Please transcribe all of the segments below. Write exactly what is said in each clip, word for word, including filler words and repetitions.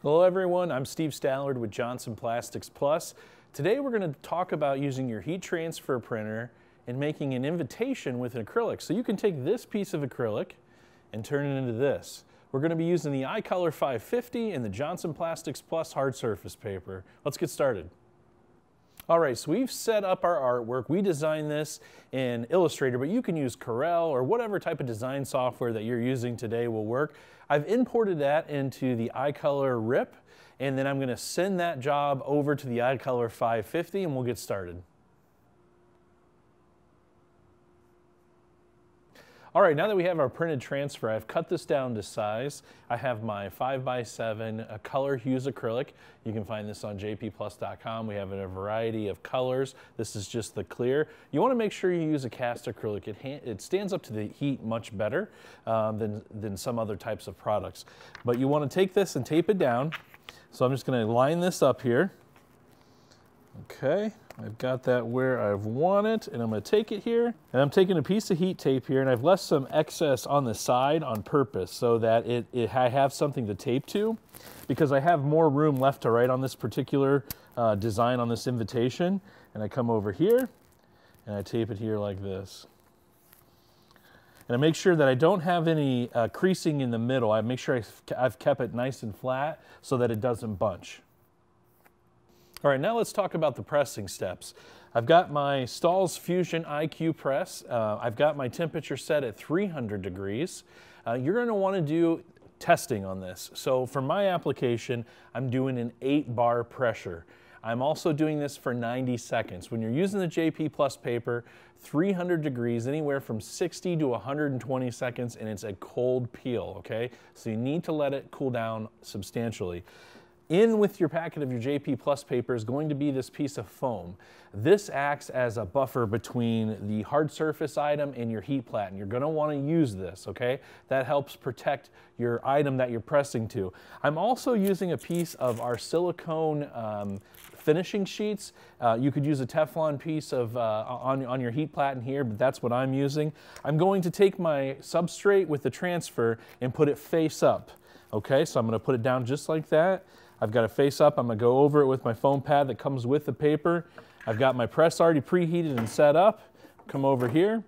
Hello everyone, I'm Steve Stallard with Johnson Plastics Plus. Today we're going to talk about using your heat transfer printer and making an invitation with an acrylic. So you can take this piece of acrylic and turn it into this. We're going to be using the iColor five fifty and the Johnson Plastics Plus hard surface paper. Let's get started. All right, so we've set up our artwork. We designed this in Illustrator, but you can use Corel or whatever type of design software that you're using today will work. I've imported that into the iColor R I P, and then I'm going to send that job over to the iColor five fifty, and we'll get started. All right, now that we have our printed transfer, I've cut this down to size. I have my five by seven uh, ColorHues acrylic. You can find this on J P plus dot com. We have it in a variety of colors. This is just the clear. You want to make sure you use a cast acrylic. It, it stands up to the heat much better um, than, than some other types of products. But you want to take this and tape it down. So I'm just going to line this up here. Okay, I've got that where I want it, and I'm going to take it here, and I'm taking a piece of heat tape here, and I've left some excess on the side on purpose so that it, it I have something to tape to, because I have more room left to write on this particular uh, design on this invitation. And I come over here, and I tape it here like this. And I make sure that I don't have any uh, creasing in the middle. I make sure I've, I've kept it nice and flat so that it doesn't bunch. All right, now let's talk about the pressing steps. I've got my Stahls Fusion I Q press. Uh, I've got my temperature set at three hundred degrees. Uh, you're going to want to do testing on this. So for my application, I'm doing an eight bar pressure. I'm also doing this for ninety seconds. When you're using the J P Plus paper, three hundred degrees, anywhere from sixty to one hundred twenty seconds, and it's a cold peel, okay? So you need to let it cool down substantially. In with your packet of your J P Plus paper is going to be this piece of foam. This acts as a buffer between the hard surface item and your heat plat, and you're going to want to use this, okay? That helps protect your item that you're pressing to. I'm also using a piece of our silicone um, finishing sheets. Uh, you could use a Teflon piece of uh, on, on your heat plat in here, but that's what I'm using. I'm going to take my substrate with the transfer and put it face up, okay? So I'm going to put it down just like that. I've got it face up. I'm going to go over it with my foam pad that comes with the paper. I've got my press already preheated and set up. Come over here,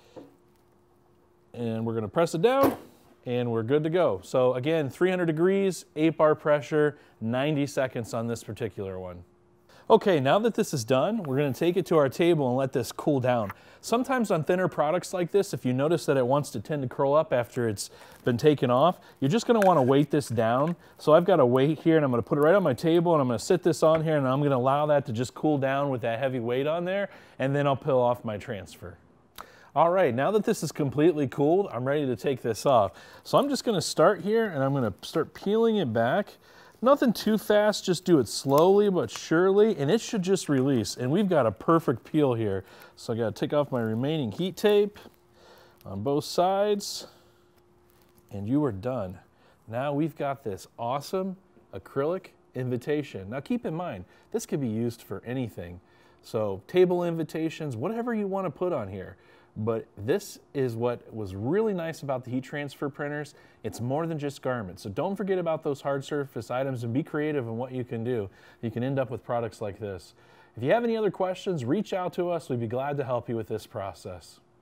and we're going to press it down, and we're good to go. So again, three hundred degrees, eight bar pressure, ninety seconds on this particular one. Okay, now that this is done, we're going to take it to our table and let this cool down. Sometimes on thinner products like this, if you notice that it wants to tend to curl up after it's been taken off, you're just going to want to weight this down. So I've got a weight here, and I'm going to put it right on my table, and I'm going to sit this on here, and I'm going to allow that to just cool down with that heavy weight on there, and then I'll peel off my transfer. All right, now that this is completely cooled, I'm ready to take this off. So I'm just going to start here, and I'm going to start peeling it back. Nothing too fast, just do it slowly but surely, and it should just release. And we've got a perfect peel here. So I got to take off my remaining heat tape on both sides, and you are done. Now we've got this awesome acrylic invitation. Now keep in mind, this could be used for anything. So table invitations, whatever you want to put on here. But this is what was really nice about the heat transfer printers. It's more than just garments. So don't forget about those hard surface items and be creative in what you can do. You can end up with products like this. If you have any other questions, reach out to us. We'd be glad to help you with this process.